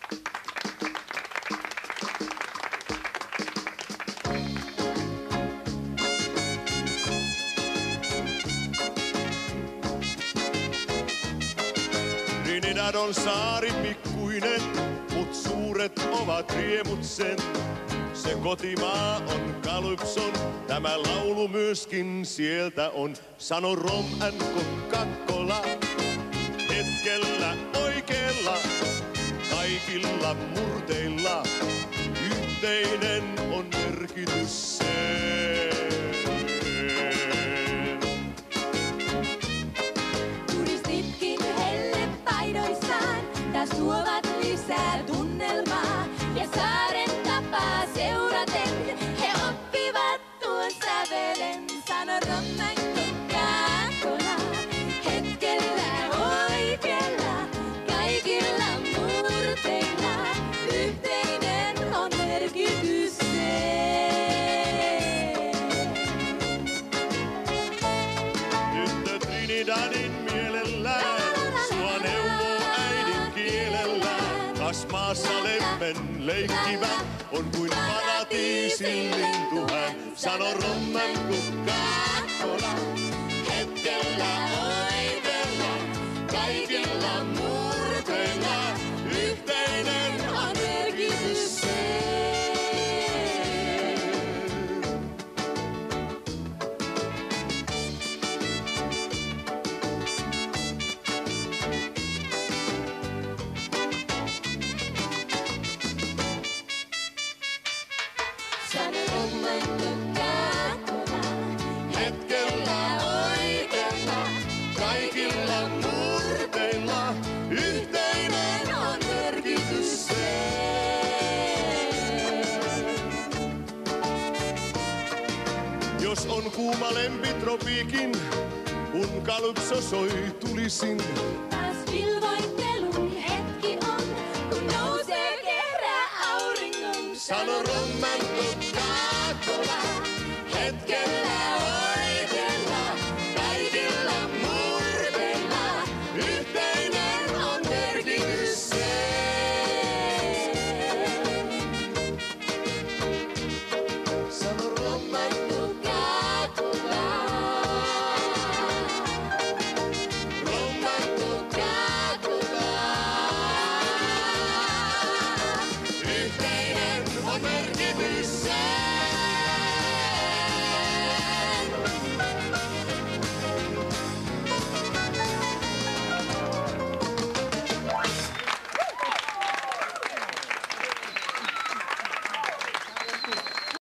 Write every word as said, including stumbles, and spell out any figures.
Trinidad on saari pikkuinen, mut suuret ovat riemut sen. Se kotimaa on Kalypson, tämä laulu myöskin sieltä on. Sano Rom and Coca-Cola, hetkellä oikeella, kaikilla murteilla, yhteinen on merkitys sen. Turistitkin hellepaidoissaan taas tuovat lisää tunnelmaa ja saaren tapaa seuraten he oppivat tuon sävelen. Sano Rom and Coca-Cola, hetkellä oikealla, kaikilla murteilla, yhteinen on merkitys se. Tyttö Trinidadin mielellään sua neuvoo äidin kielellään. Kas maassa lemmen leikkivä on kuin paratiisin lintuhän. Sano Rom and Coca-Cola, hetkellä oikealla, kaikilla murteilla, yhteinen on merkitys se. Sano Rom and Coca-Cola, Hetkellä oikealla, kaikilla murteilla, yhteinen on merkitys se. Jos on kuuma lempitropiikin, kun Kalypso soi tulisin. taas vilvoittelun hetki on, kun nousee kerää auringon. Sano